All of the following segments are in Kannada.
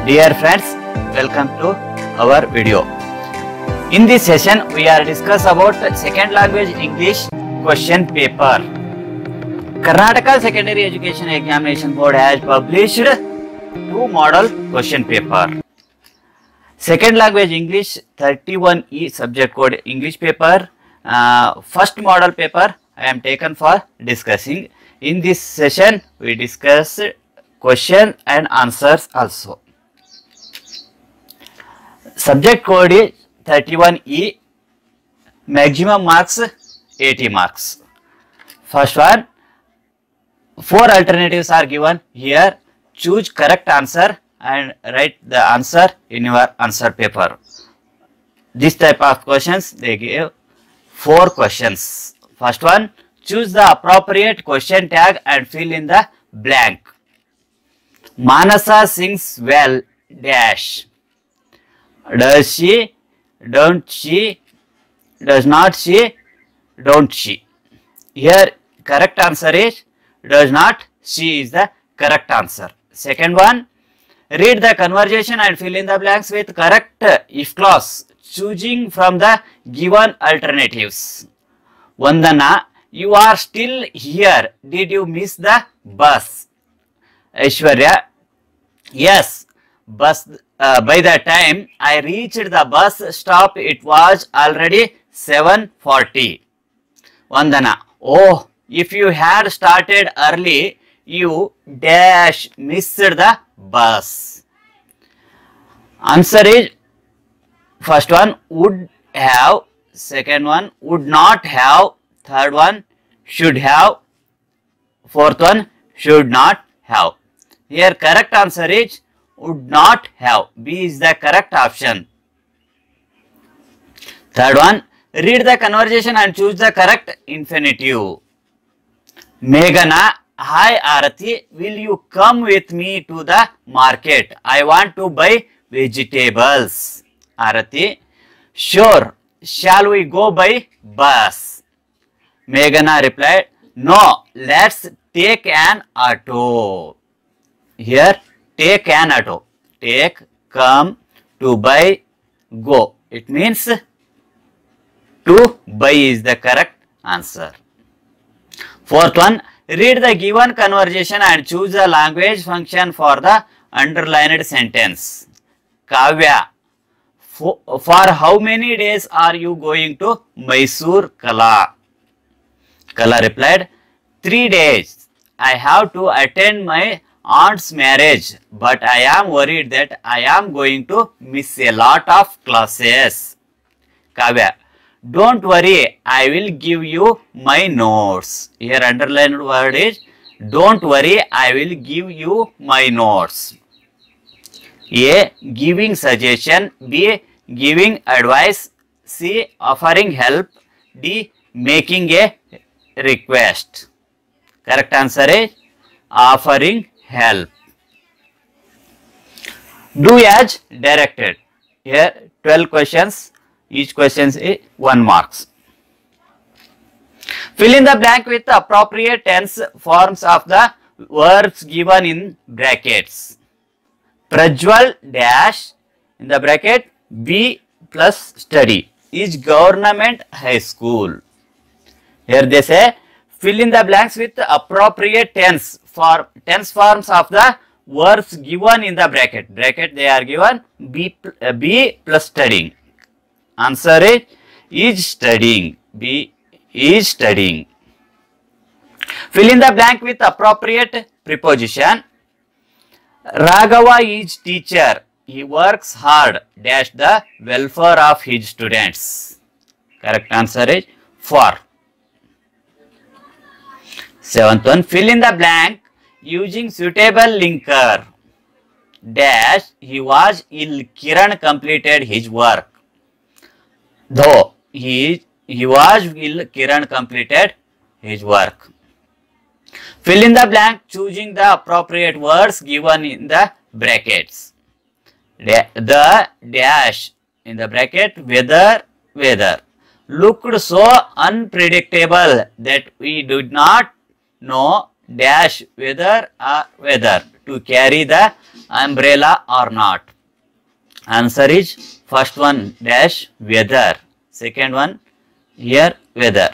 Dear friends, welcome to our video. In this session, we are discuss about second language English question paper. Karnataka Secondary Education Examination Board has published two model question paper. Second language English 31E subject code English paper. First model paper I am taken for discussing. In this session, we discuss question and answers also. Subject code is 31E, maximum marks 80 marks. First one, 4 alternatives are given here. Choose correct answer and write the answer in your answer paper. This type of questions they give 4 questions. First one, choose the appropriate question tag and fill in the blank. Manasa sings well dash. Does she? Don't she? Does not she? Don't she? Here correct answer is does not. She is the correct answer. Second one, read the conversation and fill in the blanks with correct if clause, choosing from the given alternatives. Vandana, you are still here. Did you miss the bus? Aishwarya, yes, bus. By the time I reached the bus stop, it was already 7:40. Vandana, oh, if you had started early, you dash missed the bus. Answer is first one would have, second one would not have, third one should have, fourth one should not have. Here correct answer is would not have. B is the correct option. Third one, read the conversation and choose the correct infinitive. Meghana, hi Arati, will you come with me to the market? I want to buy vegetables. Arati, sure. Shall we go by bus? Meghana replied, no, let's take an auto. Here, take an auto. Take, come, to buy, go. It means to buy is the correct answer. Fourth one, read the given conversation and choose the language function for the underlined sentence. Kavya, for how many days are you going to Mysore Kala? Kala replied, 3 days. I have to attend my aunt's marriage, but I am worried that I am going to miss a lot of classes. Kavya, don't worry, I will give you my notes. Here underlined word is don't worry, I will give you my notes. A, giving suggestion. B, giving advice. C, offering help. D, making a request. Correct answer is offering help. Do as directed. Here 12 questions. Each question is 1 marks. Fill in the blank with the appropriate tense forms of the verbs given in brackets. Prajwal dash in the bracket B plus study is government high school. Here they say fill in the blanks with the appropriate tense forms of the verbs given in the bracket. Bracket they are given B plus studying. Answer is studying. B is studying. Fill in the blank with appropriate preposition. Raghava is teacher. He works hard dash the welfare of his students. Correct answer is for. Seventh one, fill in the blank using suitable linker. Dash, he was ill. Kiran completed his work. Though he was ill, Kiran completed his work. Fill in the blank choosing the appropriate words given in the brackets. The dash in the bracket weather looked so unpredictable that we did not know dash whether to carry the umbrella or not? Answer is first one dash weather, second one here weather.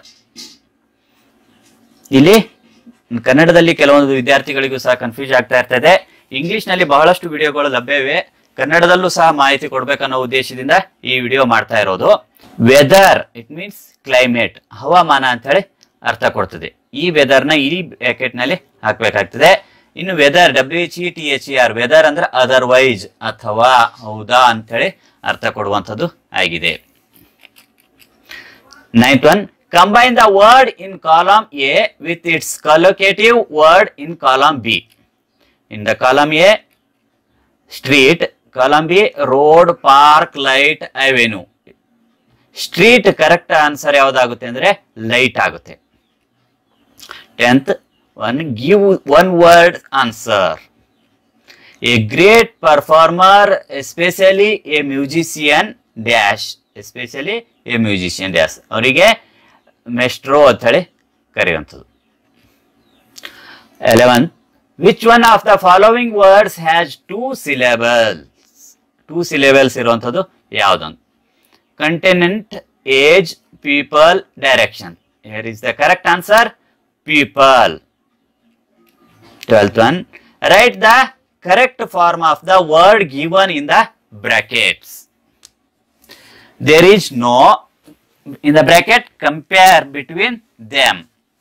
ಇಲ್ಲಿ ಕನ್ನಡದಲ್ಲಿ ಕೆಲವೊಂದು ವಿದ್ಯಾರ್ಥಿಗಳಿಗೂ ಸಹ ಕನ್ಫ್ಯೂಸ್ ಆಗ್ತಾ ಇರ್ತದೆ. ಇಂಗ್ಲಿಷ್ ನಲ್ಲಿ ಬಹಳಷ್ಟು ವಿಡಿಯೋಗಳು ಲಭ್ಯವಿವೆ, ಕನ್ನಡದಲ್ಲೂ ಸಹ ಮಾಹಿತಿ ಕೊಡ್ಬೇಕನ್ನೋ ಉದ್ದೇಶದಿಂದ ಈ ವಿಡಿಯೋ ಮಾಡ್ತಾ ಇರೋದು. ವೆದರ್ ಇಟ್ ಮೀನ್ಸ್ ಕ್ಲೈಮೇಟ್, ಹವಾಮಾನ ಅಂತ ಹೇಳಿ ಅರ್ಥ ಕೊಡ್ತದೆ. ಈ ವೆದರ್ ನ ಈ ಬ್ರಾಕೆಟ್ ನಲ್ಲಿ ಹಾಕ್ಬೇಕಾಗ್ತದೆ. ಇನ್ನು ವೆದರ್ WHETHER ವೆದರ್ ಅಂದ್ರೆ ಅದರ್ವೈಸ್ ಅಥವಾ ಹೌದಾ ಅಂತ ಹೇಳಿ ಅರ್ಥ ಕೊಡುವಂಥದ್ದು ಆಗಿದೆ. 9th one, combine the word in column A with its collocative word in column B. In the column A, street, column B, road, park, light, avenue. Street correct answer ಯಾವ್ದಾಗುತ್ತೆ ಅಂದ್ರೆ ಲೈಟ್ ಆಗುತ್ತೆ. 10th one, give one word answer. A great performer, especially a musician dash, especially a musician dash. ಅವರಿಗೆ ಮೆಸ್ಟ್ರೋ ಅಂತ ಹೇಳಿ ಕರೆಯುವಂಥದ್ದು. 11th, which one of the following words has two syllables? Two syllables ಇರುವಂಥದ್ದು ಯಾವುದೊಂದು? Continent, age, people, direction. Here is the correct answer, people. 12th one, write the correct form of the word given in the brackets. There is no, in the bracket, compare between them.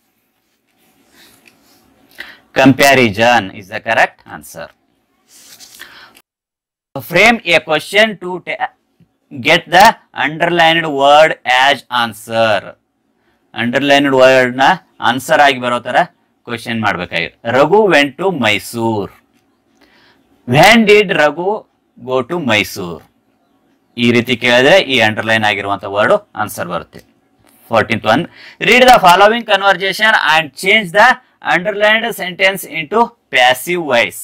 Comparison is the correct answer. Frame a question to get the underlined word as answer. Underlined word na answer ಆಗಿ ಬರೋ ತರ ಕ್ವೆಶ್ಚನ್ ಮಾಡಬೇಕಾಗಿದೆ. Raghu went to Mysore. When did Raghu go to Mysore? ಈ ರೀತಿ ಕೇಳಿದ್ರೆ ಈ ಅಂಡರ್ಲೈನ್ ಆಗಿರುವಂತ ವರ್ಡ್ ಆನ್ಸರ್ ಬರುತ್ತೆ. 14th one, read the following conversation and change the underlined sentence into passive voice.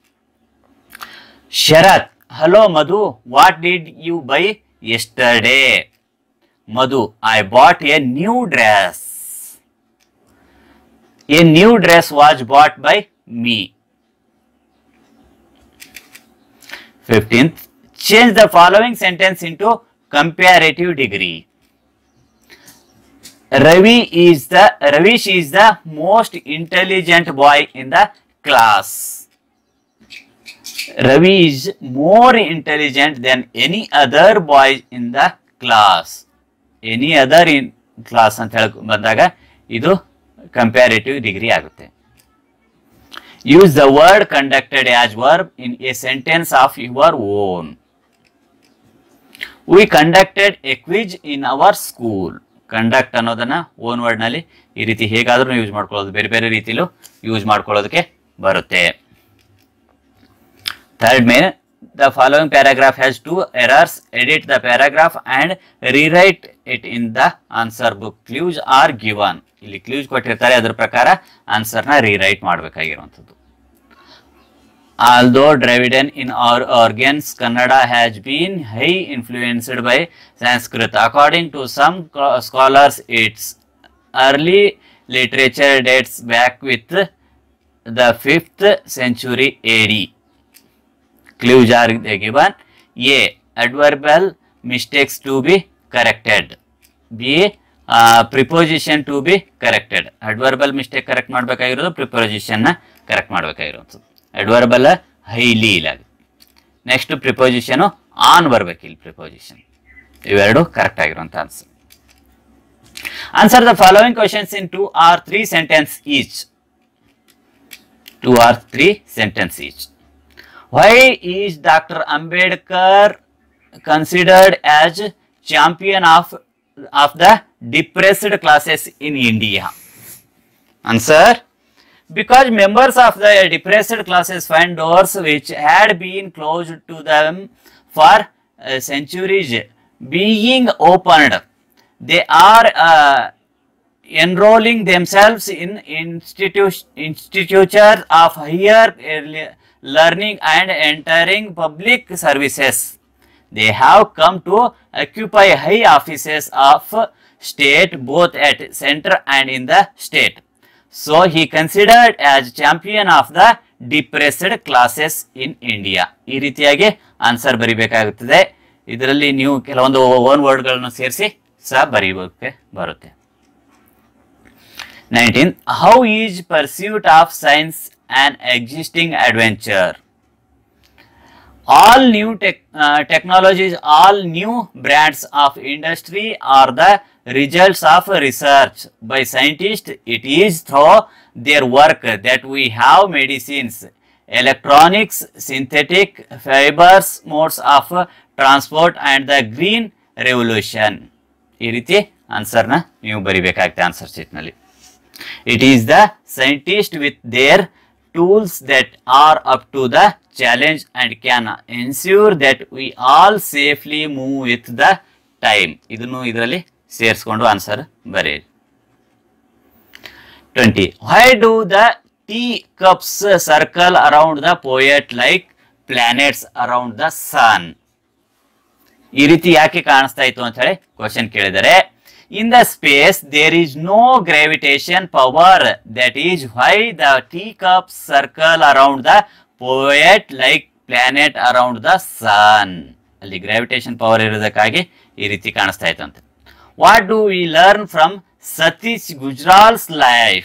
Sharath, hello Madhu, what did you buy yesterday? Madhu, I bought a new dress. A new dress was bought by me. 15th, change the following sentence into comparative degree. Ravish is the most intelligent boy in the class. Ravi is more intelligent than any other boy in the class. Any other in class ಅಂತ ಹೇಳಿ ಬಂದಾಗ ಇದು ಕಂಪ್ಯಾರಿಟಿವ್ ಡಿಗ್ರಿ ಆಗುತ್ತೆ. Use the word conducted as verb in a sentence of your own. We conducted a quiz in our school. Conduct ಅನ್ನೋದನ್ನ ಓನ್ ವರ್ಡ್ ನಲ್ಲಿ ಈ ರೀತಿ ಹೇಗಾದ್ರೂ ಯೂಸ್ ಮಾಡ್ಕೊಳ್ಳೋದು, ಬೇರೆ ಬೇರೆ ರೀತಿಲೂ ಯೂಸ್ ಮಾಡ್ಕೊಳ್ಳೋದಕ್ಕೆ ಬರುತ್ತೆ. Third main, the following paragraph has two errors. Edit the paragraph and rewrite it in the answer book. Clues are given. ಇಲ್ಲಿ ಕ್ಲೂಸ್ ಕೊಟ್ಟಿರ್ತಾರೆ, ಅದರ ಪ್ರಕಾರ ಆನ್ಸರ್ ನ ರೀರೈಟ್ ಮಾಡಬೇಕಾಗಿರುವಂಥದ್ದು. Although Dravidian in our organs, Kannada has been high influenced by Sanskrit. According to some scholars, its early literature dates back with the 5th century AD. Clues are given. A. Adverbial mistakes to be corrected. B. Preposition to be corrected. Adverbial mistake correct ಮಾಡಬೇಕಾಗಿರೋದು, preposition ನ ಕರೆಕ್ಟ್ ಮಾಡಬೇಕಾಗಿರೋದು. Adverbial highly ಇಲಾಗಿ, ನೆಕ್ಸ್ಟ್ ಪ್ರಿಪೋಸಿಷನ್ ಆನ್ ಬರ್ಬೇಕು. ಇಲ್ಲಿ ಪ್ರಿಪೋಸಿಷನ್ ಇವೆರಡು ಕರೆಕ್ಟ್ ಆಗಿರುವಂತ answer. Answer the following questions in 2 or 3 sentence each. 2 or 3 sentence each. Why is Dr. Ambedkar considered as champion of the depressed classes in India? Answer, because members of the depressed classes find doors which had been closed to them for centuries being opened. They are enrolling themselves in institutes of higher learning and entering public services. They have come to occupy high offices of state both at center and in the state. So he considered as champion of the depressed classes in India. ಈ ರೀತಿಯಾಗಿ ಆನ್ಸರ್ ಬರಿಬೇಕಾಗುತ್ತದೆ. ಇದರಲ್ಲಿ ನೀವು ಕೆಲವೊಂದು ಓನ್ ವರ್ಡ್ಗಳನ್ನು ಸೇರಿಸಿ ಸಹ ಬರೀಬೇಕು ಬರುತ್ತೆ. 19. How is pursuit of science an existing adventure? All new technologies, all new brands of industry are the results of research by scientists. It is through their work that we have medicines, electronics, synthetic fibers, modes of transport and the green revolution. ಈ ರೀತಿ ಆನ್ಸರ್ನ ನೀವು ಬರಿಬೇಕಾಗುತ್ತೆ ಆನ್ಸರ್ ಶೀಟ್ನಲ್ಲಿ. It is the scientists with their tools that are up to the challenge and can ensure that we all safely move with the time. ಇದನ್ನು ಇದರಲ್ಲಿ ಸೇರಿಸ್ಕೊಂಡು ಆನ್ಸರ್ ಬರೆಯಿರಿ. 20. Why do the teacups circle around the poet like planets around the sun? ಈ ರೀತಿ ಯಾಕೆ ಕಾಣಿಸ್ತಾ ಇತ್ತು ಅಂತ ಹೇಳಿ ಕ್ವಶನ್ ಕೇಳಿದರೆ, in the space there is no gravitation power, that is why the teacups circle around the poet like planet around the sun. ಅಲ್ಲಿ ಗ್ರಾವಿಟೇಷನ್ ಪವರ್ ಇರೋದಕ್ಕಾಗಿ ಈ ರೀತಿ ಕಾಣಿಸ್ತಾ ಇತ್ತು ಅಂತ. What do we learn from Satish Gujral's life?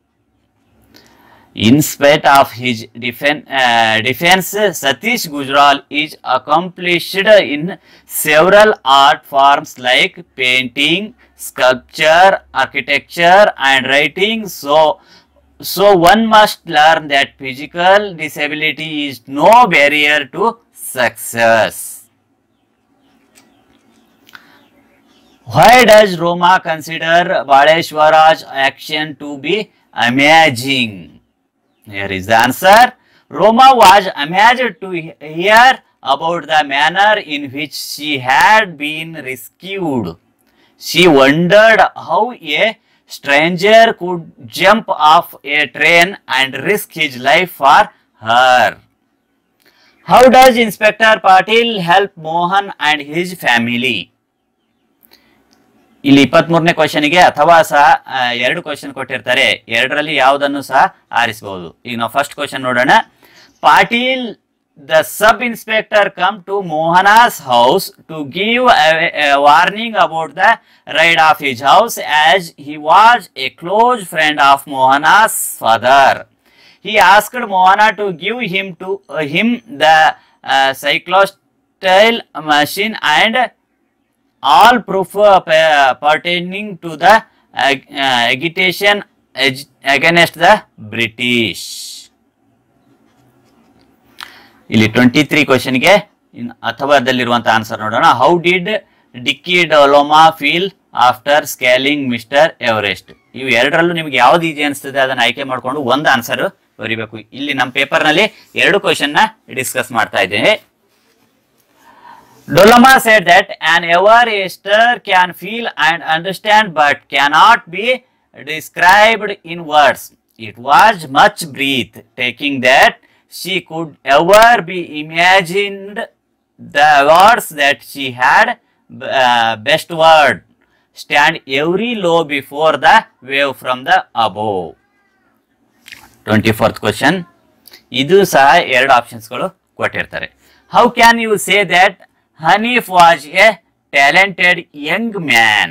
In spite of his defense, Satish Gujral is accomplished in several art forms like painting, sculpture, architecture and writing. So one must learn that physical disability is no barrier to success. Why does Roma consider Baleshwara's action to be amazing? Here is the answer. Roma was amazed to hear about the manner in which she had been rescued. She wondered how a stranger could jump off a train and risk his life for her. How does Inspector Patil help Mohan and his family? ಇಲ್ಲಿ 23ನೇ ಕ್ವಶನ್ಗೆ ಅಥವಾ ಸಹ 2 ಕ್ವಶನ್ ಕೊಟ್ಟಿರ್ತಾರೆ, ಎರಡರಲ್ಲಿ ಯಾವುದನ್ನು ಸಹ ಆರಿಸಬಹುದು. ಈಗ ನಾವು ಫಸ್ಟ್ ಕ್ವಶನ್ ನೋಡೋಣ. Patil the sub inspector come to Mohana's house to give a warning about the raid of his house as he was a close friend of Mohana's father. He asked Mohana to give him the cyclostyle machine and all proof pertaining to the agitation against the British. ಇಲ್ಲಿ 23 ಕ್ವಶನ್ಗೆ ಅಥವಾದಲ್ಲಿರುವಂತಹ ಆನ್ಸರ್ ನೋಡೋಣ. How did Dicky Dolma feel after scaling mister Everest? ಇವು ಎರಡರಲ್ಲೂ ನಿಮ್ಗೆ ಯಾವ್ದು ಈಜಿ ಅನಿಸ್ತದೆ ಅದನ್ನ ಆಯ್ಕೆ ಮಾಡಿಕೊಂಡು ಒಂದು ಆನ್ಸರ್ ಬರೀಬೇಕು. ಇಲ್ಲಿ ನಮ್ಮ ಪೇಪರ್ ನಲ್ಲಿ 2 ಕ್ವಶನ್ ನ ಡಿಸ್ಕಸ್ ಮಾಡ್ತಾ ಇದ್ದೇನೆ. Doloma said that an Everester can feel and understand but cannot be described in words. It was much breathtaking that she could ever be imagined the words that she had best word stand every low before the wave from the above. 24th question. ಇದು ಸಹ 2 ಆಪ್ಷನ್ಸ್ಗಳು ಕೊಟ್ಟಿರ್ತಾರೆ. How can you say that Hanif was a talented young man?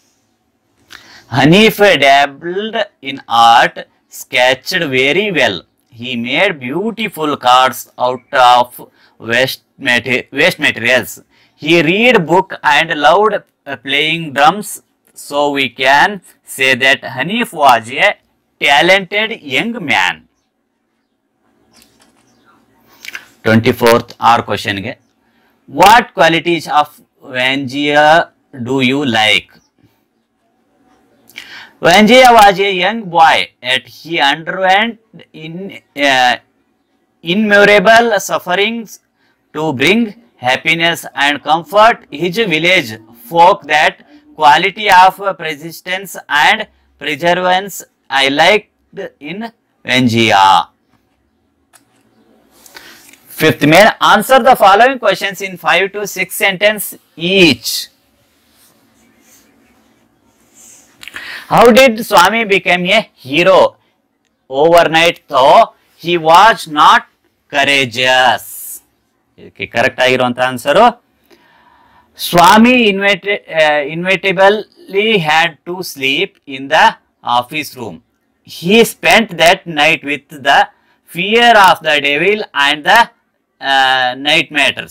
Hanif dabbled in art, sketched very well. He made beautiful cards out of waste materials. He read book and loved playing drums. So we can say that Hanif was a talented young man. 24th R question ge. What qualities of Vanjia do you like? Vanjia was a young boy and he underwent innumerable sufferings to bring happiness and comfort his village folk. That quality of persistence and perseverance I liked in Vanjia. 5th main, answer the following questions in 5 to 6 sentences each. How did Swami become a hero overnight? Though he was not courageous. ಇದಕ್ಕೆ ಕರೆಕ್ಟ್ ಆಗಿರುವಂತಹ answer Swami inevitably had to sleep in the office room. He spent that night with the fear of the devil and the nightmares.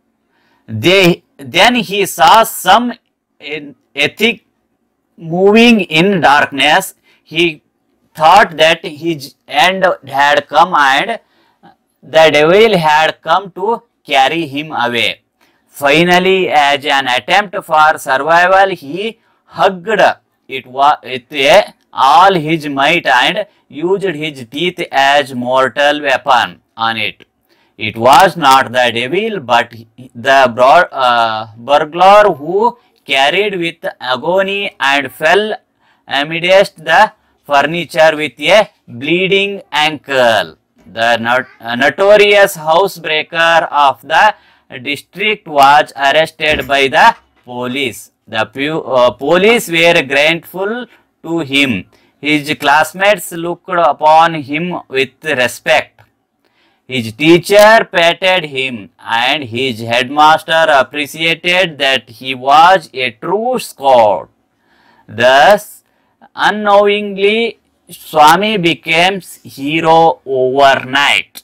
Then he saw some ethic moving in darkness. He thought that his end had come and the devil had come to carry him away. Finally, as an attempt for survival, he hugged it with all his might and used his teeth as mortal weapon on it. It was not the devil, but the burglar who carried with agony and fell amidst the furniture with a bleeding ankle. The notorious housebreaker of the district was arrested by the police. The police were grateful to him. His classmates looked upon him with respect. His teacher patted him, and his headmaster appreciated that he was a true scout. Thus, unknowingly, Swami became hero overnight.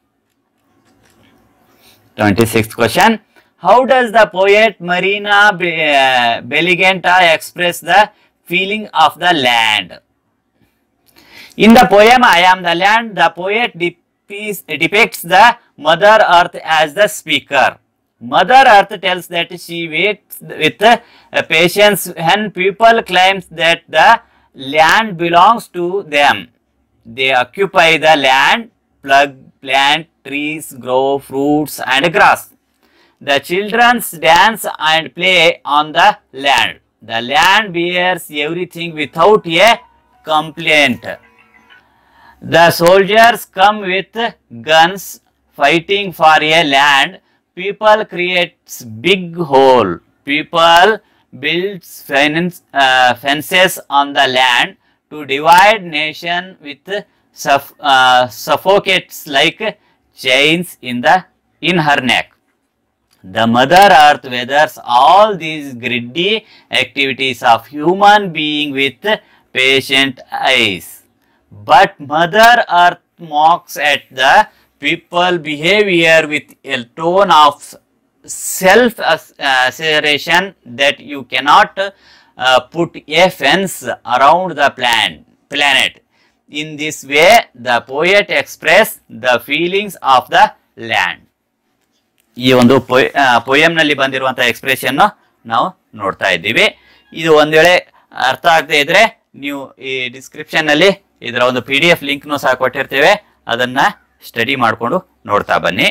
26th question. How does the poet Marina Beligenta express the feeling of the land? In the poem I Am the Land, the poet depicts the Mother Earth as the speaker. Mother Earth tells that she waits with patience when people claim that the land belongs to them. They occupy the land, plant trees, grow fruits and grass. The children dance and play on the land. The land bears everything without a complaint. The soldiers come with guns fighting for a land. People create big hole. People build fences on the land to divide nation with suffocates like chains in her neck. The Mother Earth weathers all these greedy activities of human being with patient eyes. But Mother Earth mocks at the people behavior with a tone of self-assertion that you cannot put a fence around the planet. In this way, the poet expresses the feelings of the land. ಈ ಒಂದು ಪೊಯಮ್ ನಲ್ಲಿ ಬಂದಿರುವಂತಹ ಎಕ್ಸ್ಪ್ರೆಷನ್ ನಾವು ನೋಡ್ತಾ ಇದ್ದೀವಿ. ಇದು ಒಂದ್ ವೇಳೆ ಅರ್ಥ ಆಗದೆ ಇದ್ರೆ ನೀವು ಈ ಡಿಸ್ಕ್ರಿಪ್ಷನ್ ನಲ್ಲಿ ಇದರ ಒಂದು PDF ಲಿಂಕ್ ಸಹ ಕೊಟ್ಟಿರ್ತೇವೆ, ಅದನ್ನ ಸ್ಟಡಿ ಮಾಡಿಕೊಂಡು ನೋಡ್ತಾ ಬನ್ನಿ.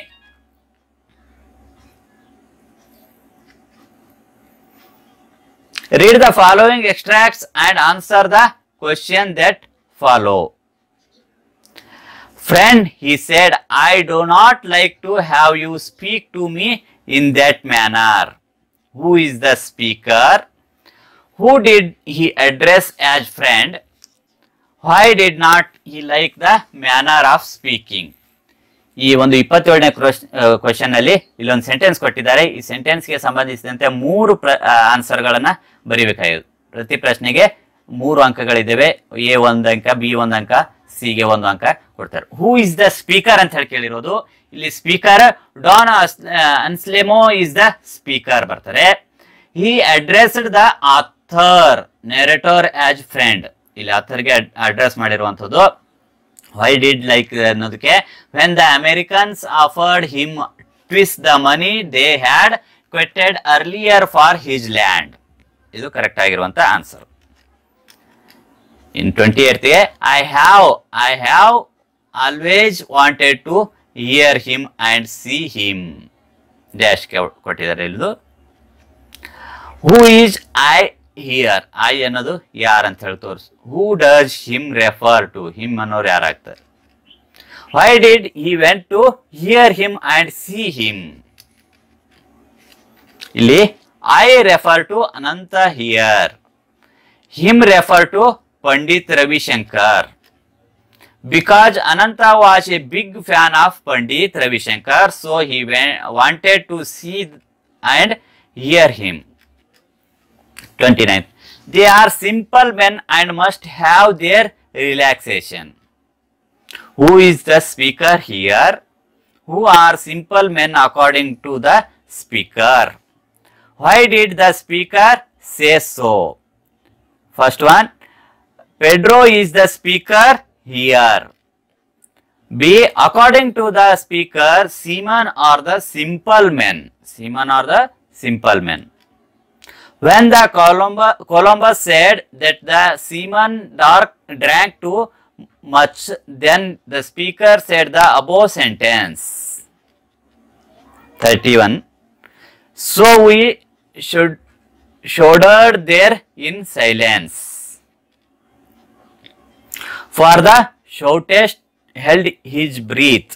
Read the following extracts and answer the question that follow. Friend, he said, I do not like to have you speak to me in that manner. Who is the speaker? Who did he address as friend? Why did not he like the manner of speaking? ಈ ಒಂದು 27ನೇ ಕ್ವೆಶ್ಚನ್ ಅಲ್ಲಿ ಇಲ್ಲೊಂದು ಸೆಂಟೆನ್ಸ್ ಕೊಟ್ಟಿದ್ದಾರೆ. ಈ ಸೆಂಟೆನ್ಸ್ ಗೆ ಸಂಬಂಧಿಸಿದಂತೆ 3 ಆನ್ಸರ್ ಗಳನ್ನ ಬರೀಬೇಕಾಗಿದೆ. ಪ್ರತಿ ಪ್ರಶ್ನೆಗೆ 3 ಅಂಕಗಳಿದ್ದಾವೆ. A 1 ಅಂಕ, B 1 ಅಂಕ, C ಗೆ 1 ಅಂಕ ಕೊಡ್ತಾರೆ. ಹೂ ಇಸ್ ದ ಸ್ಪೀಕರ್ ಅಂತ ಹೇಳಿ ಕೇಳಿರೋದು. ಇಲ್ಲಿ speaker Don Anselmo is the speaker ಬರ್ತಾರೆ. He addressed the author narrator as friend. ಇಲ್ಲಿ ಆಥರ್ಗೆ ಅಡ್ರೆಸ್ ಮಾಡಿರುವಂತದ್ದು. ವೈ ಡಿಡ್ ಲೈಕ್ ಅನ್ನೋದಕ್ಕೆ when the Americans offered him twice the money they had quoted earlier for his land. ಇದು ಕರೆಕ್ಟ್ ಆಗಿರುವಂತ answer. In 28th, I have always wanted to hear him and see him. Dash ಕೊಟ್ಟಿದ್ದಾರೆ ಇಲ್ಲದು. Who is I here? I ಅನ್ನೋದು ಯಾರು ಅಂತ ಹೇಳಿ ತೋರಿಸು. Who does him refer to? Him ಅನ್ನೋರು ಯಾರಾಗ್ತಾರೆ? Why did he went to hear him and see him? ಇಲ್ಲಿ I refer to Ananta here. Him refer to Pandit Ravi Shankar. Because Ananta was a big fan of Pandit Ravi Shankar, so he wanted to see and hear him. 29th. They are simple men and must have their relaxation. Who is the speaker here? Who are simple men according to the speaker? Why did the speaker say so? First one, Pedro is the speaker here. B, according to the speaker, seamen are the simple men. Seamen are the simple men. When the Columbus said that the seamen drank too much, then the speaker said the above sentence. 31. So we shuddered there in silence. For the shoutist held his breath.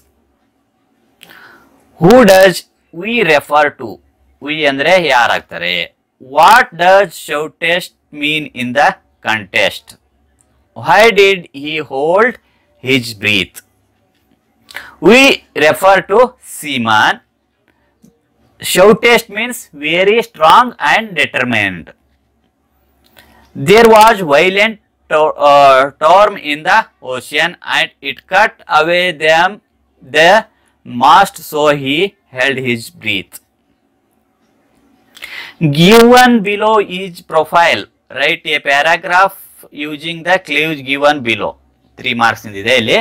Who does we refer to? We andre ಯಾರಾಗ್ತಾರೆ? What does shoutist mean in the contest? Why did he hold his breath? We refer to seaman. Shoutist means very strong and determined. There was violent storm in the ocean and it cut away the mast, so he held his breath. Given below is profile. Write a paragraph using the clues given below. 3 marks ಇದೆ ಇಲ್ಲಿ.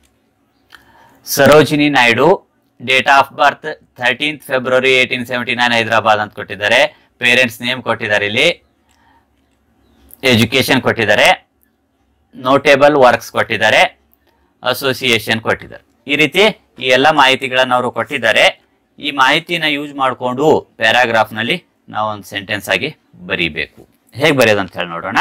Sarojini Naidu, date of birth 13th February 1879 Hyderabad ಅಂತ ಕೊಟ್ಟಿದ್ದಾರೆ. ಪೇರೆಂಟ್ಸ್ ನೇಮ್ ಕೊಟ್ಟಿದ್ದಾರೆ, ಇಲ್ಲಿ ಎಜುಕೇಶನ್ ಕೊಟ್ಟಿದ್ದಾರೆ, ನೋಟೇಬಲ್ ವರ್ಕ್ಸ್ ಕೊಟ್ಟಿದ್ದಾರೆ, ಅಸೋಸಿಯೇಷನ್ ಕೊಟ್ಟಿದ್ದಾರೆ. ಈ ರೀತಿ ಈ ಎಲ್ಲ ಮಾಹಿತಿಗಳನ್ನು ಅವರು ಕೊಟ್ಟಿದ್ದಾರೆ. ಈ ಮಾಹಿತಿನ ಯೂಸ್ ಮಾಡಿಕೊಂಡು ಪ್ಯಾರಾಗ್ರಾಫ್ ನಲ್ಲಿ ನಾವು ಒಂದು ಸೆಂಟೆನ್ಸ್ ಆಗಿ ಬರೀಬೇಕು. ಹೇಗೆ ಬರೆಯೋದು ಅಂತ ಹೇಳಿ ನೋಡೋಣ.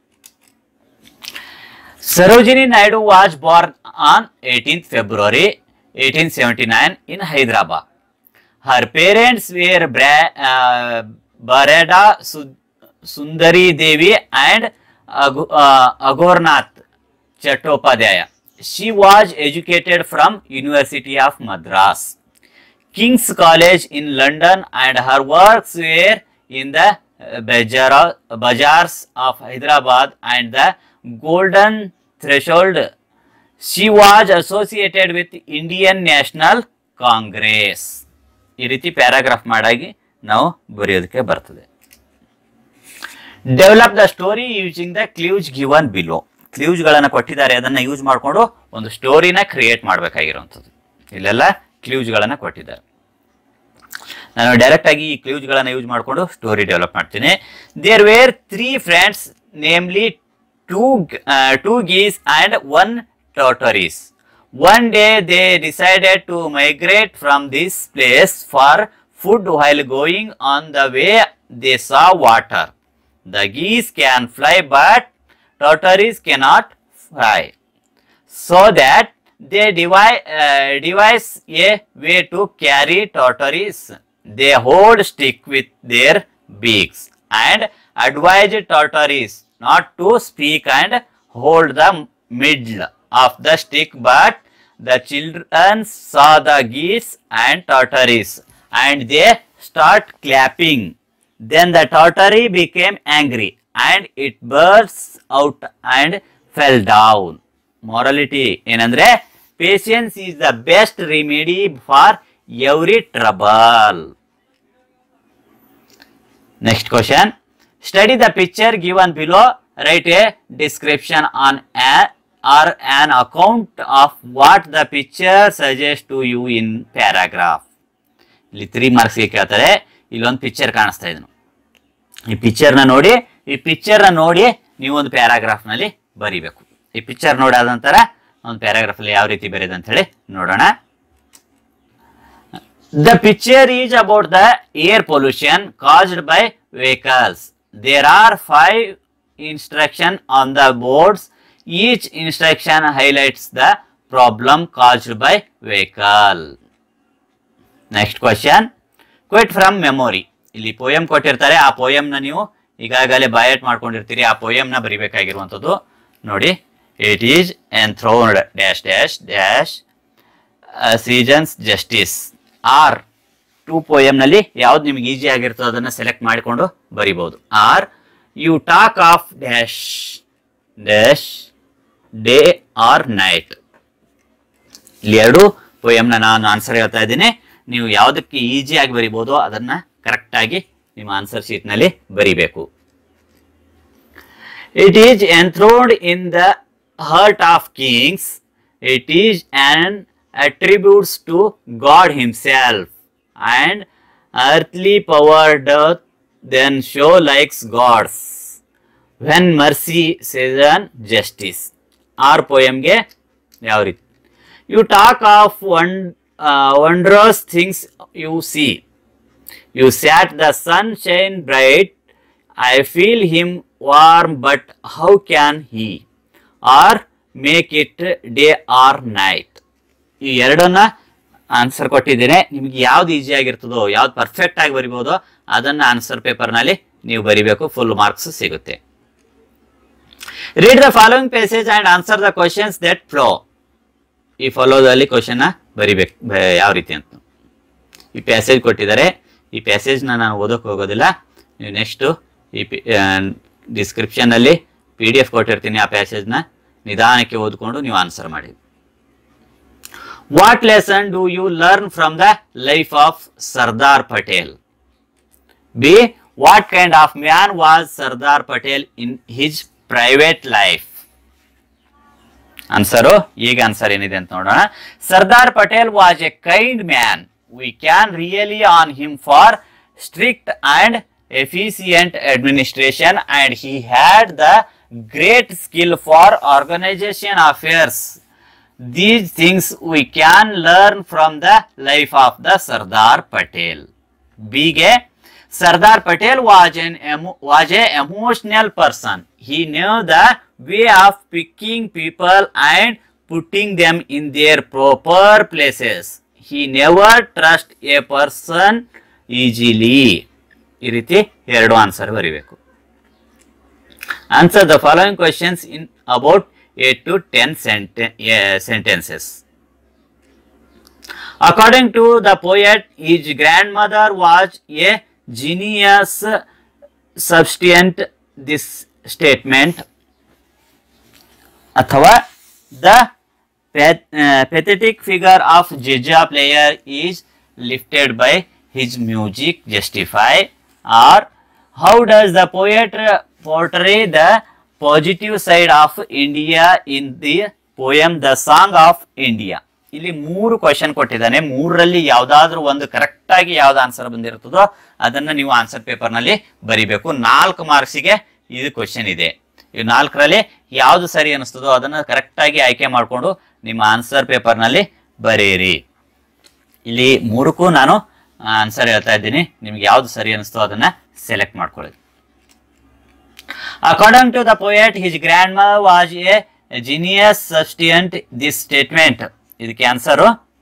Sarojini Naidu was born on 18th February 1879 in Hyderabad. Her parents were Barada Sundari Devi and Agornath Chattopadhyaya. She was educated from University of Madras, King's College in London, and her works were in the bazaars of Hyderabad and the Golden Threshold. She was associated with Indian National Congress. ಈ ರೀತಿ ಪ್ಯಾರಾಗ್ರಾಫ್ ಮಾಡಿ ನಾವು ಬರೆಯೋದಕ್ಕೆ ಬರ್ತದೆ. Develop the story using the clues given below. Clues ಗಳನ್ನ ಕೊಟ್ಟಿದ್ದಾರೆ, ಅದನ್ನ ಯೂಸ್ ಮಾಡಿಕೊಂಡು ಒಂದು ಸ್ಟೋರಿನ ಕ್ರಿಯೇಟ್ ಮಾಡಬೇಕಾಗಿರುವಂಥದ್ದು. ಇಲ್ಲೆಲ್ಲ ಕ್ಲೂಸ್ ಗಳನ್ನ ಕೊಟ್ಟಿದ್ದಾರೆ. ನಾನು ಡೈರೆಕ್ಟ್ ಆಗಿ ಈ ಕ್ಲೂಸ್ ಗಳನ್ನ ಯೂಸ್ ಮಾಡಿಕೊಂಡು ಸ್ಟೋರಿ ಡೆವಲಪ್ ಮಾಡ್ತೀನಿ. There were 3 friends, namely two geese and 1 tortoise. One day they decided to migrate from this place for food. While going on the way, they saw water. The geese can fly, but tortoise cannot fly. So that they devise a way to carry tortoise. They hold stick with their beaks and advise tortoise not to speak and hold the middle of the stick, but the children saw the geese and tortoise and they start clapping. Then the tortoise became angry and it burst out and fell down. Morality ಏನಂದ್ರೆ patience is the best remedy for every trouble. Next question. Study the picture given below. Write a description on or an account of what the picture suggests to you in paragraph. ಇಲ್ಲಿ 3 ಮಾರ್ಕ್ಸ್ ಗೆ ಕೇಳ್ತಾರೆ. ಇಲ್ಲೊಂದು ಪಿಕ್ಚರ್ ಕಾಣಿಸ್ತಾ ಇದೆ. ಈ ಪಿಕ್ಚರ್ ನ ನೋಡಿ ನೀವು ಒಂದು ಪ್ಯಾರಾಗ್ರಾಫ್ ನಲ್ಲಿ ಬರೀಬೇಕು. ಈ ಪಿಕ್ಚರ್ ನೋಡಾದ ನಂತರ ಒಂದು ಪ್ಯಾರಾಗ್ರಾಫ್ ಅಲ್ಲಿ ಯಾವ ರೀತಿ ಬರೆಯೋದು ಅಂತ ಹೇಳಿ ನೋಡೋಣ. The picture is about the air pollution caused by vehicles. There are 5 instructions on the boards. Each instruction highlights the problem caused by vehicle. Next question. Quote from memory. ಇಲ್ಲಿ ಪೋಯಂ ಕೊಟ್ಟಿರ್ತಾರೆ. ಆ ಪೋಯಂ ನ ನೀವು ಈಗಾಗಲೇ ಬೈ ಹಾರ್ಟ್ ಮಾಡ್ಕೊಂಡಿರ್ತೀರಿ. ಆ ಪೋಯಂ ನ ಬರಿಬೇಕಾಗಿರುವಂತದ್ದು ನೋಡಿ. It is enthroned dash dash dash seasons justice. Or 2 poem ನಲ್ಲಿ ಯಾವ್ದು ನಿಮ್ಗೆ ಈಸಿ ಆಗಿರ್ತೋ ಅದನ್ನ ಸೆಲೆಕ್ಟ್ ಮಾಡಿಕೊಂಡು ಬರಿಬಹುದು. Are you talk of dash dash day or night. ಇಲ್ಲಿ 2 poem ನಾನು ಆನ್ಸರ್ ಹೇಳ್ತಾ ಇದ್ದೀನಿ. ನೀವು ಯಾವುದಕ್ಕೆ ಈಸಿ ಆಗಿ ಬರಿಬಹುದು ಅದನ್ನ ಕರೆಕ್ಟ್ ಆಗಿ ನಿಮ್ಮ ಆನ್ಸರ್ ಶೀಟ್ ನಲ್ಲಿ ಬರಿಬೇಕು. It is enthroned in the heart of kings. It is an attribute to God himself, and earthly power doth then show like gods when mercy season justice. Our poem ge yav riti. You talk of wondrous things you see. You sat the sunshine bright. I feel him warm, but how can he or make it day or night? ಈ ಎರಡನ್ನ ಆನ್ಸರ್ ಕೊಟ್ಟಿದ್ದೇನೆ. ನಿಮ್ಗೆ ಯಾವ್ದು ಈಸಿ ಆಗಿರ್ತದೋ ಯಾವ್ದು ಪರ್ಫೆಕ್ಟ್ ಆಗಿ ಬರಿಬಹುದೋ ಅದನ್ನ ಆನ್ಸರ್ ಪೇಪರ್ ನಲ್ಲಿ ನೀವು ಬರಿಬೇಕು. ಫುಲ್ ಮಾರ್ಕ್ಸ್ ಸಿಗುತ್ತೆ. Read the following passage and answer the questions that follow. ಈ ಫಾಲೋದಲ್ಲಿ ಕ್ವಶನ್ ಬರಿಬೇಕು ಯಾವ ರೀತಿ ಅಂತ. ಈ ಪ್ಯಾಸೇಜ್ ಕೊಟ್ಟಿದ್ದಾರೆ. ಈ ಪ್ಯಾಸೇಜ್ ನಾನು ಓದೋಕೆ ಹೋಗೋದಿಲ್ಲ. ನೀವು ನೆಕ್ಸ್ಟ್ ಈ ಡಿಸ್ಕ್ರಿಪ್ಷನ್ ಅಲ್ಲಿ PDF ಕೊಟ್ಟಿರ್ತೀನಿ. ಆ ಪ್ಯಾಸೇಜ್ ನ ನಿಧಾನಕ್ಕೆ ಓದ್ಕೊಂಡು ನೀವು ಆನ್ಸರ್ ಮಾಡಿ. What lesson do you learn from the life of Sardar Patel? B. What kind of man was Sardar Patel in his private life? Answer ಈಗ ಆನ್ಸರ್ ಏನಿದೆ ಅಂತ ನೋಡೋಣ. Sardar Patel was a kind man. We can rely on him for strict and efficient administration, and he had the great skill for organization affairs. These things we can learn from the life of the Sardar Patel. B. Sardar Patel was an emotional person. He knew the way of picking people and putting them in their proper places. He never trust a person easily. ಈ ರೀತಿ 2 ಆನ್ಸರ್ ಬರೀಬೇಕು. Answer the following questions in about 8 to 10 sentences. According to the poet, his grandmother was a genius. Substantiate this statement. अथवा the pathetic figure of Jizya player is lifted by his music justify. Or how does the poet portray the positive side of India in the poem The Song of India? ಇಲ್ಲಿ 3 ಕ್ವಶನ್ ಕೊಟ್ಟಿದ್ದಾನೆ. 3ರಲ್ಲಿ ಯಾವ್ದಾದ್ರು ಒಂದು ಕರೆಕ್ಟ್ ಆಗಿ ಯಾವ್ದು ಆನ್ಸರ್ ಬಂದಿರ್ತದೋ ಅದನ್ನ ನೀವು ಆನ್ಸರ್ ಪೇಪರ್ ನಲ್ಲಿ ಬರಿಬೇಕು. 4 ಮಾರ್ಕ್ಸಿಗೆ ಇದು ಕ್ವಶನ್ ಇದೆ. ಈ 4ರಲ್ಲಿ ಯಾವ್ದು ಸರಿ ಅನಿಸ್ತದೋ ಅದನ್ನ ಕರೆಕ್ಟ್ ಆಗಿ ಆಯ್ಕೆ ಮಾಡಿಕೊಂಡು ನಿಮ್ಮ ಆನ್ಸರ್ ಪೇಪರ್ ನಲ್ಲಿ ಬರೀರಿ. ಇಲ್ಲಿ 3ಕ್ಕೂ ನಾನು ಆನ್ಸರ್ ಹೇಳ್ತಾ ಇದ್ದೀನಿ. ನಿಮ್ಗೆ ಯಾವ್ದು ಸರಿ ಅನಿಸ್ತೋ ಅದನ್ನ ಸೆಲೆಕ್ಟ್ ಮಾಡ್ಕೊಳ್ಳಿ. According to the poet, his grandmother was a genius. Substantiate this statement. ಇದಕ್ಕೆ answer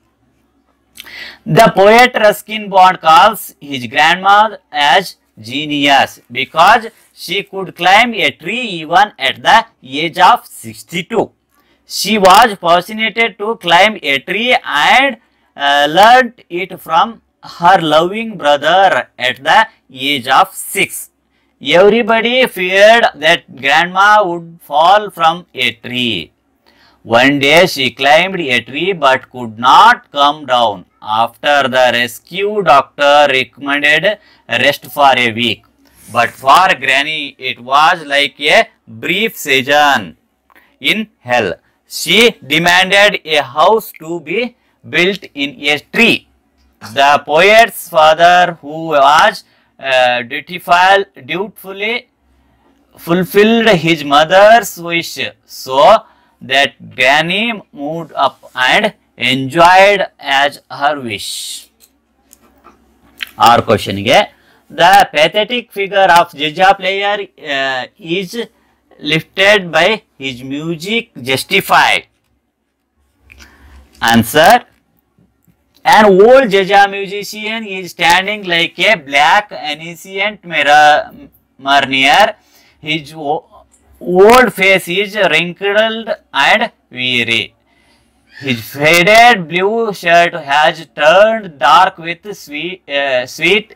The poet Ruskin Bond calls his grandmother as genius because she could climb a tree even at the age of 62. She was fascinated to climb a tree and learnt it from her loving brother at the age of 6. Everybody feared that grandma would fall from a tree. One day she climbed a tree but could not come down. After the rescue doctor recommended rest for a week. But for Granny it was like a brief season in hell. She demanded a house to be built in a tree. The poet's father, who was dutifully fulfilled his mother's wish, so that Granny moved up and enjoyed as her wish. Our question is, the pathetic figure of Jizya player is lifted by his music justified. Answer: an old Jizya musician is standing like a black ancient mirror near his old face is wrinkled and weary. His faded blue shirt has turned dark with sweat.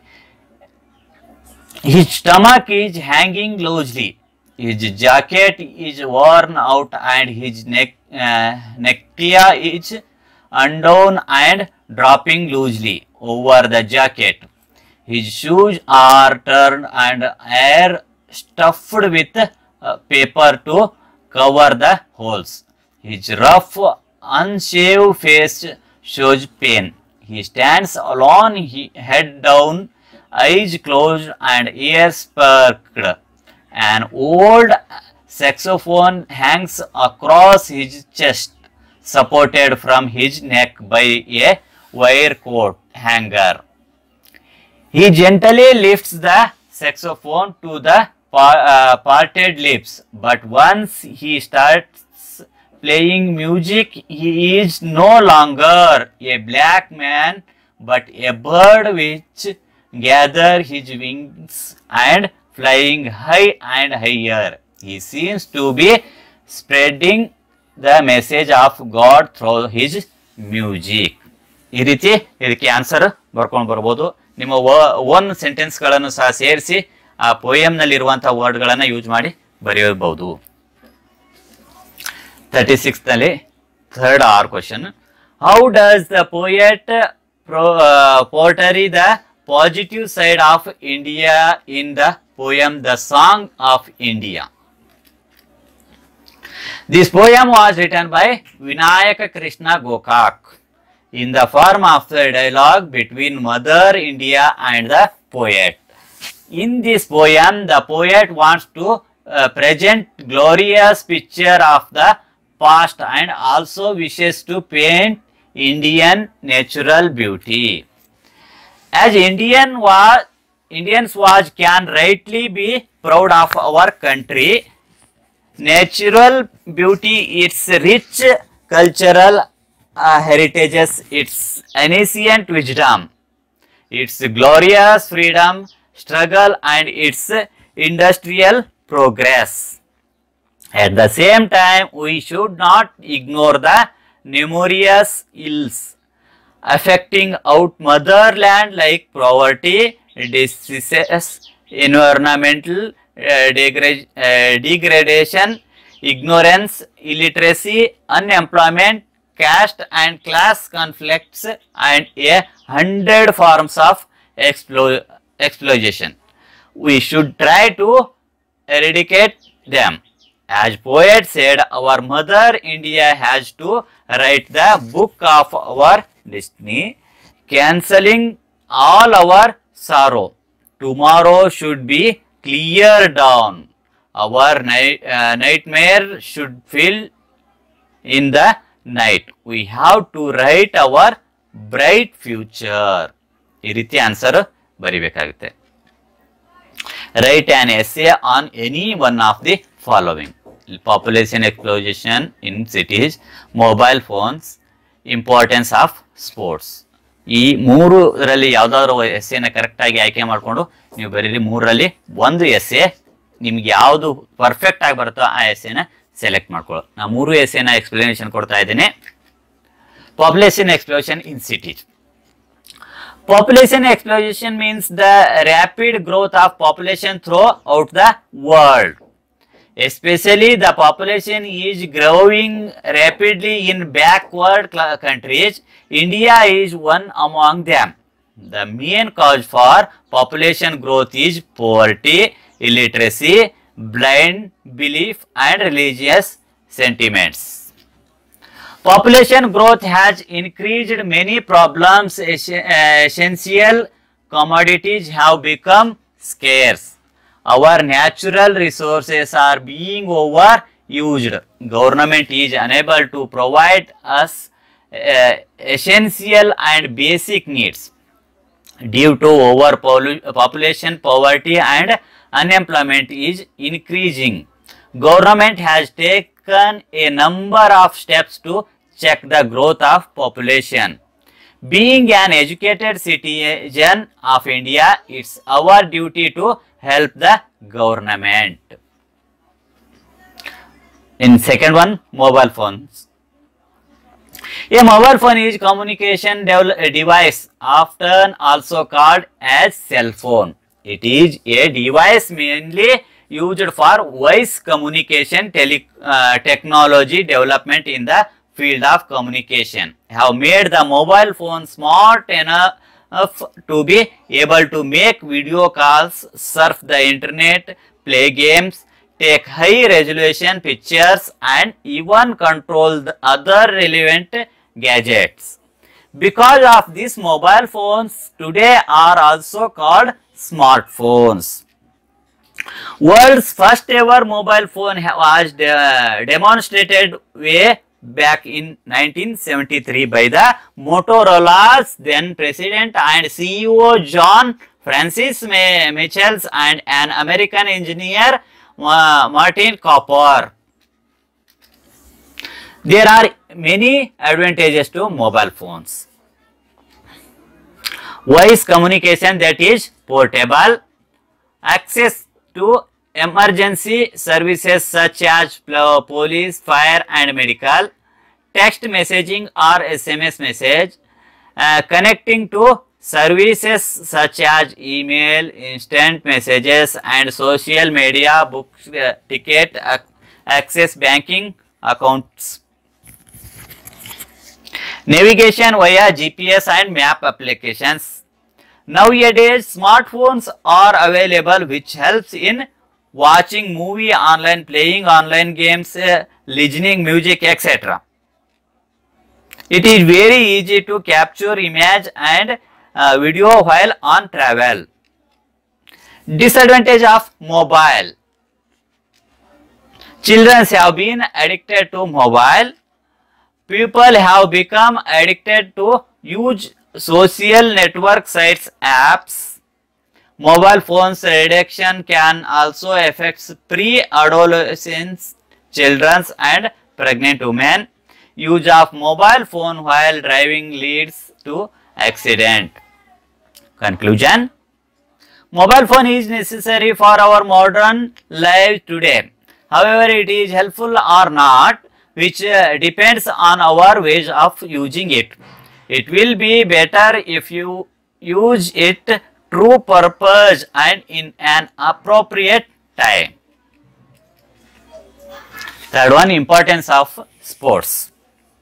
His stomach is hanging loosely. His jacket is worn out and his necktie is undone and dropping loosely over the jacket. His shoes are torn and are stuffed with paper to cover the holes. His rough, unshaved face shows pain. He stands alone, head down, eyes closed and ears perked. An old saxophone hangs across his chest, supported from his neck by a wire coat hanger. He gently lifts the saxophone to the parted lips, but once he starts playing music, he is no longer a black man, but a bird which gathers his wings and flying high and higher. He seems to be spreading the message of God through his music. ಈ ರೀತಿ ಇದಕ್ಕೆ ಆನ್ಸರ್ ಬರ್ಕೊಂಡು ಬರ್ಬೋದು. ನಿಮ್ಮ ಒನ್ ಸೆಂಟೆನ್ಸ್ಗಳನ್ನು ಸಹ ಸೇರಿಸಿ ಆ ಪೋಯಂನಲ್ಲಿರುವಂತಹ ವರ್ಡ್ಗಳನ್ನು ಯೂಸ್ ಮಾಡಿ ಬರೆಯಬಹುದು. 36 ನಲ್ಲಿ third or question. How does the poet portray the positive side of India in the poem The Song of India? This poem was written by Vinayaka Krishna Gokak in the form of the dialogue between Mother India and the poet. In this poem, the poet wants to present glorious picture of the past and also wishes to paint Indian natural beauty. As Indians can rightly be proud of our country, natural beauty, its rich cultural heritages, its ancient wisdom, its glorious freedom struggle and its industrial progress. At the same time, we should not ignore the numerous ills affecting out motherland like poverty, diseases, environmental degradation, ignorance, illiteracy, unemployment, caste and class conflicts, and 100 forms of exploitation. We should try to eradicate them. As poet said, our mother India has to write the book of our destiny, cancelling all our sorrow. Tomorrow should be clear dawn. Our nightmare should fill in the night. We have to write our bright future. ಈ ರೀತಿ ಆನ್ಸರ್ ಬರಿಬೇಕಾಗುತ್ತೆ. Write an essay on any one of the following: population explosion in cities, mobile phones, importance of sports. ಈ ಮೂರರಲ್ಲಿ ಯಾವ್ದಾದ್ರು ಎಸ್ಸೆನ ಕರೆಕ್ಟ್ ಆಗಿ ಆಯ್ಕೆ ಮಾಡಿಕೊಂಡು ನೀವು ಬರೀರಿ. ಮೂರರಲ್ಲಿ ಒಂದು ಎಸ್ಸೆ ನಿಮ್ಗೆ ಯಾವುದು ಪರ್ಫೆಕ್ಟ್ ಆಗಿ ಬರುತ್ತೋ ಆ ಎಸ್ಸೆನ ಸೆಲೆಕ್ಟ್ ಮಾಡ್ಕೊಳ್ಳೋ. ನಾ ಮೂರು ಎಸ್ಸೆನ ಎಕ್ಸ್ಪ್ಲನೇಷನ್ ಕೊಡ್ತಾ ಇದ್ದೀನಿ. Population explosion in cities. Population explosion means the rapid growth of population throughout the world. Especially the population is growing rapidly in backward countries. India is one among them. The main cause for population growth is poverty, illiteracy, blind belief and religious sentiments. Population growth has increased many problems. Essential commodities have become scarce. Our natural resources are being overused. Government is unable to provide us essential and basic needs. Due to overpopulation, poverty and unemployment is increasing. Government has taken a number of steps to check the growth of population. Being an educated citizen of India, it's our duty to help the government. In second one, mobile phones. A mobile phone is communication device, often also called as cell phone. It is a device mainly used for voice communication technology development in the field of communication have made the mobile phone smart enough to be able to make video calls, surf the internet, play games, take high resolution pictures and even control the other relevant gadgets. Because of this, mobile phones today are also called smartphones. World's first ever mobile phone was demonstrated way back in 1973 by the Motorola's then president and CEO John Francis Michels and an American engineer Martin Cooper. There are many advantages to mobile phones. Voice communication that is portable, access to emergency services such as police, fire and medical, text messaging or SMS message, connecting to services such as email, instant messages and social media, books, ticket, access banking accounts. Navigation via GPS and map applications. Nowadays, smartphones are available which helps in watching movie online, playing online games, listening music, etc. It is very easy to capture image and video while on travel. Disadvantage of mobile. Children have been addicted to mobile. People have become addicted to use social network sites apps. Mobile phones addiction can also affect pre-adolescents, children and pregnant women. Use of mobile phone while driving leads to accident. Conclusion. Mobile phone is necessary for our modern life today. However, it is helpful or not, which depends on our ways of using it. It will be better if you use it true purpose and in an appropriate time. Third one, importance of sports.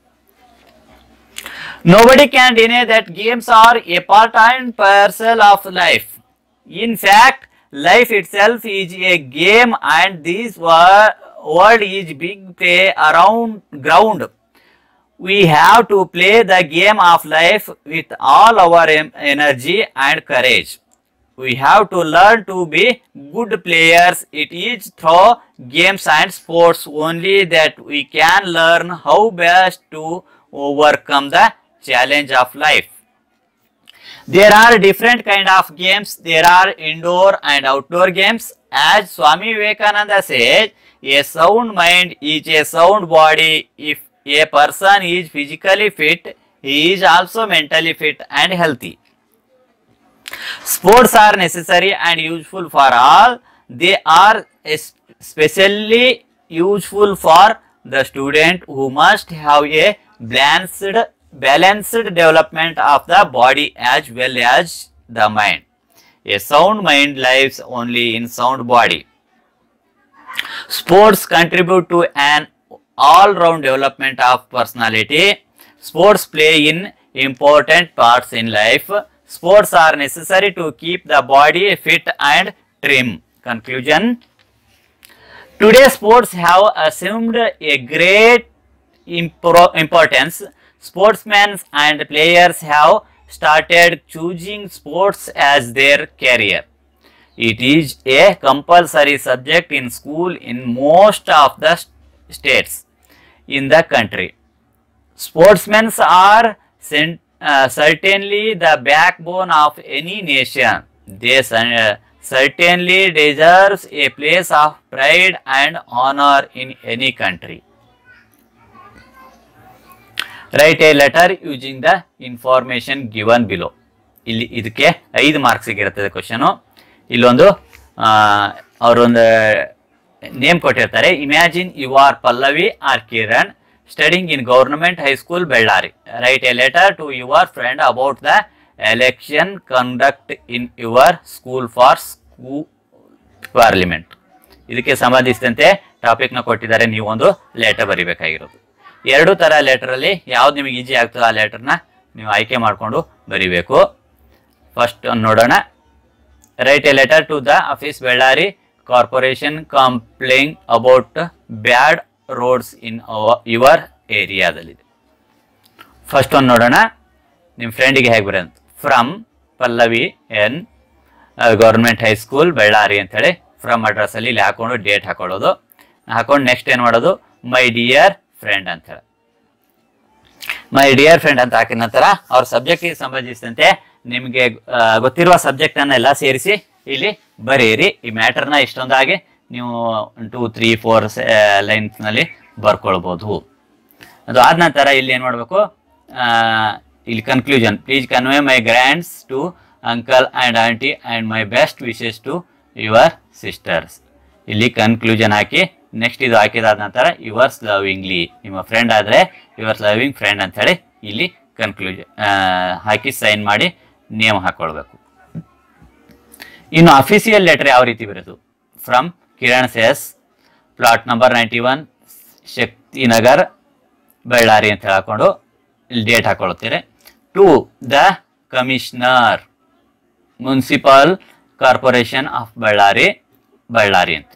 Nobody can deny that games are a part and parcel of life. In fact, life itself is a game and this world is big play around ground. We have to play the game of life with all our energy and courage. We have to learn to be good players. It is through games and sports only that we can learn how best to overcome the challenge of life. There are different kind of games. There are indoor and outdoor games. As Swami Vivekananda says, a sound mind is a sound body. If a person is physically fit, he is also mentally fit and healthy. Sports are necessary and useful for all. They are especially useful for the student who must have a balanced development of the body as well as the mind. A sound mind lives only in sound body. Sports contribute to an all-round development of personality. Sports play in important parts in life. Sports are necessary to keep the body fit and trim. Conclusion. Today, sports have assumed a great importance. Sportsmen and players have started choosing sports as their career. It is a compulsory subject in school in most of the states in the country. Sportsmen are certainly the backbone of any nation. They certainly deserve a place of pride and honor in any country. Write a letter using the information given below. ಇಲ್ಲಿ ಇದಕ್ಕೆ 5 ಮಾರ್ಕ್ಸ್ ಇರುತ್ತೆ ಕ್ವಶನ್. ಇಲ್ಲೊಂದು ಅವರೊಂದು ನೇಮ್ ಕೊಟ್ಟಿರ್ತಾರೆ. Imagine you are Pallavi or Kiran studying in government high school Bellary. Write a letter to your friend about the election conduct in your school for school parliament. ಇದಕ್ಕೆ ಸಂಬಂಧಿಸಿದಂತೆ ಟಾಪಿಕ್ ನ ಕೊಟ್ಟಿದ್ದಾರೆ. ನೀವು ಒಂದು ಲೆಟರ್ ಬರಿಬೇಕಾಗಿರೋದು. ಎರಡು ತರ ಲೆಟರ್ ಅಲ್ಲಿ ಯಾವ್ದು ನಿಮಗೆ ಈಜಿ ಆಗ್ತದೆ ಆ ಲೆಟರ್ನ ನೀವು ಆಯ್ಕೆ ಮಾಡಿಕೊಂಡು ಬರಿಬೇಕು. ಫಸ್ಟ್ ನೋಡೋಣ. Write a letter to the office Bellary corporation complaining about bad roads in your ಏರಿಯಾದಲ್ಲಿದೆ. ಫಸ್ಟ್ ಒಂದು ನೋಡೋಣ. ನಿಮ್ಮ ಫ್ರೆಂಡಿಗೆ ಹೇಗೆ ಬರೋದು. From Pallavi N government high school Bellary ಅಂತೇಳಿ ಫ್ರಮ್ ಅಡ್ರೆಸ್ ಅಲ್ಲಿ ಇಲ್ಲಿ ಹಾಕೊಂಡು ಡೇಟ್ ಹಾಕೊಳ್ಳೋದು. ಹಾಕೊಂಡು ನೆಕ್ಸ್ಟ್ ಏನು ಮಾಡೋದು, ಮೈ ಡಿಯರ್ ಫ್ರೆಂಡ್ ಅಂತ ಹೇಳಿ ಮೈ ಡಿಯರ್ ಫ್ರೆಂಡ್ ಅಂತ ಹಾಕಿದ ನಂತರ ಅವ್ರ ಸಬ್ಜೆಕ್ಟಿಗೆ ಸಂಬಂಧಿಸಿದಂತೆ ನಿಮಗೆ ಗೊತ್ತಿರುವ ಸಬ್ಜೆಕ್ಟ್ ಅನ್ನೆಲ್ಲ ಸೇರಿಸಿ ಇಲ್ಲಿ ಬರೆಯಿರಿ. ಈ ಮ್ಯಾಟರ್ನ ಇಷ್ಟೊಂದಾಗಿ ನೀವು 2, 3, 4 ಲೈನ್ಸ್ ನಲ್ಲಿ ಬರ್ಕೊಳ್ಬಹುದು. ಅದು ಆದ ನಂತರ ಇಲ್ಲಿ ಏನ್ ಮಾಡಬೇಕು, ಇಲ್ಲಿ conclusion. Please convey my regards to uncle and aunty and my best wishes to your sisters. ಇಲ್ಲಿ ಕನ್ಕ್ಲೂಷನ್ ಹಾಕಿ ನೆಕ್ಸ್ಟ್ ಇದು ಹಾಕಿದಾದ ನಂತರ ಯುವರ್ಸ್ ಲವಿಂಗ್ಲಿ, ನಿಮ್ಮ ಫ್ರೆಂಡ್ ಆದ್ರೆ ಯುವರ್ಸ್ ಲವಿಂಗ್ ಫ್ರೆಂಡ್ ಅಂತ ಹೇಳಿ ಇಲ್ಲಿ ಕನ್ಕ್ಲೂಷನ್ ಹಾಕಿ ಸೈನ್ ಮಾಡಿ ನೇಮ್ ಹಾಕೊಳ್ಬೇಕು. ಇನ್ನು ಅಫಿಸಿಯಲ್ ಲೆಟರ್ ಯಾವ ರೀತಿ ಬರೋದು. From Kiran S plot number 91 Shaktinagar Bellary ಅಂತ ಹಾಕೊಂಡು ಇಲ್ಲಿ ಡೇಟ್ ಹಾಕೊಳ್ಳುತ್ತೀರಿ. To the commissioner municipal corporation of Bellare ಅಂತ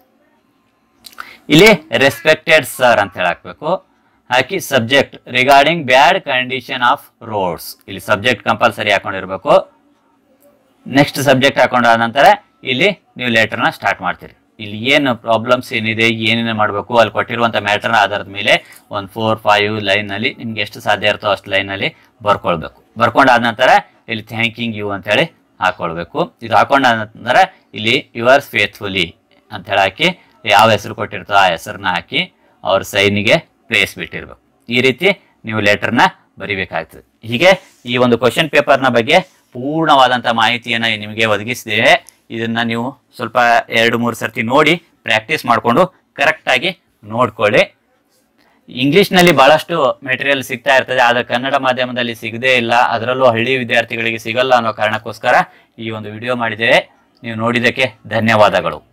ಇಲ್ಲಿ ರೆಸ್ಪೆಕ್ಟೆಡ್ ಸರ್ ಅಂತ ಹೇಳಿ ಹಾಕ್ಬೇಕು. ಹಾಕಿ subject regarding bad condition of roads, ಇಲ್ಲಿ ಸಬ್ಜೆಕ್ಟ್ ಕಂಪಲ್ಸರಿ ಹಾಕೊಂಡಿರ್ಬೇಕು. ನೆಕ್ಸ್ಟ್ ಸಬ್ಜೆಕ್ಟ್ ಹಾಕೊಂಡಾದ ನಂತರ ಇಲ್ಲಿ ನೀವು ಲೆಟರ್ನ ಸ್ಟಾರ್ಟ್ ಮಾಡ್ತೀರಿ. ಇಲ್ಲಿ ಏನು ಪ್ರಾಬ್ಲಮ್ಸ್ ಏನಿದೆ, ಏನೇನು ಮಾಡಬೇಕು, ಅಲ್ಲಿ ಕೊಟ್ಟಿರುವಂಥ ಮ್ಯಾಟರ್ನ ಆಧಾರದ ಮೇಲೆ ಒಂದು 4-5 ಲೈನಲ್ಲಿ ನಿಮ್ಗೆ ಎಷ್ಟು ಸಾಧ್ಯ ಇರ್ತೋ ಅಷ್ಟು ಲೈನಲ್ಲಿ ಬರ್ಕೊಳ್ಬೇಕು. ಬರ್ಕೊಂಡಾದ ನಂತರ ಇಲ್ಲಿ ಥ್ಯಾಂಕಿಂಗ್ ಯು ಅಂತೇಳಿ ಹಾಕೊಳ್ಬೇಕು. ಇದು ಹಾಕೊಂಡಾದ ನಂತರ ಇಲ್ಲಿ ಯುವರ್ಸ್ ಫೇತ್ಫುಲಿ ಅಂತ ಹೇಳಿ ಹಾಕಿ ಯಾವ ಹೆಸರು ಕೊಟ್ಟಿರ್ತೋ ಆ ಹೆಸರನ್ನ ಹಾಕಿ ಅವ್ರ ಸೈನಿಗೆ ಪ್ಲೇಸ್ ಬಿಟ್ಟಿರ್ಬೇಕು. ಈ ರೀತಿ ನೀವು ಲೆಟರ್ನ ಬರಿಬೇಕಾಗ್ತದೆ. ಹೀಗೆ ಈ ಒಂದು ಕ್ವಶನ್ ಪೇಪರ್ನ ಬಗ್ಗೆ ಪೂರ್ಣವಾದಂಥ ಮಾಹಿತಿಯನ್ನು ನಿಮಗೆ ಒದಗಿಸಿದ್ದೇವೆ. ಇದನ್ನ ನೀವು ಸ್ವಲ್ಪ 2-3 ಸರ್ತಿ ನೋಡಿ ಪ್ರಾಕ್ಟೀಸ್ ಮಾಡಿಕೊಂಡು ಕರೆಕ್ಟಾಗಿ ನೋಡ್ಕೊಳ್ಳಿ. ಇಂಗ್ಲೀಷ್ನಲ್ಲಿ ಬಹಳಷ್ಟು ಮೆಟೀರಿಯಲ್ ಸಿಗ್ತಾ ಇರ್ತದೆ, ಆದರೆ ಕನ್ನಡ ಮಾಧ್ಯಮದಲ್ಲಿ ಸಿಗದೇ ಇಲ್ಲ, ಅದರಲ್ಲೂ ಹಳ್ಳಿ ವಿದ್ಯಾರ್ಥಿಗಳಿಗೆ ಸಿಗಲ್ಲ ಅನ್ನೋ ಕಾರಣಕ್ಕೋಸ್ಕರ ಈ ಒಂದು ವಿಡಿಯೋ ಮಾಡಿದ್ದೇವೆ. ನೀವು ನೋಡಿದ್ದಕ್ಕೆ ಧನ್ಯವಾದಗಳು.